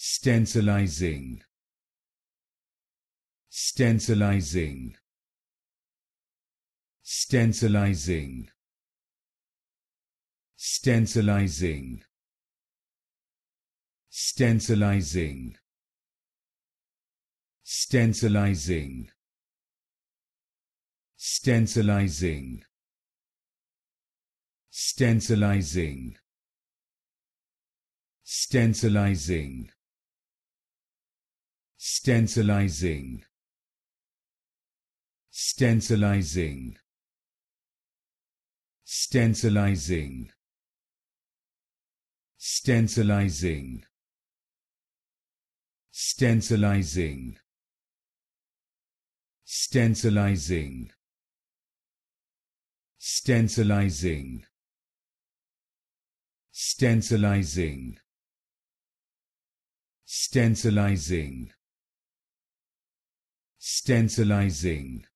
Stencilizing. Stencilizing. Stencilizing. Stencilizing. Stencilizing. Stencilizing. Stencilizing. Stencilizing. Stencilizing. Stencilizing. Stencilizing. Stencilizing. Stencilizing. Stencilizing. Stencilizing. Stencilizing. Stencilizing. Stencilizing. Stencilizing.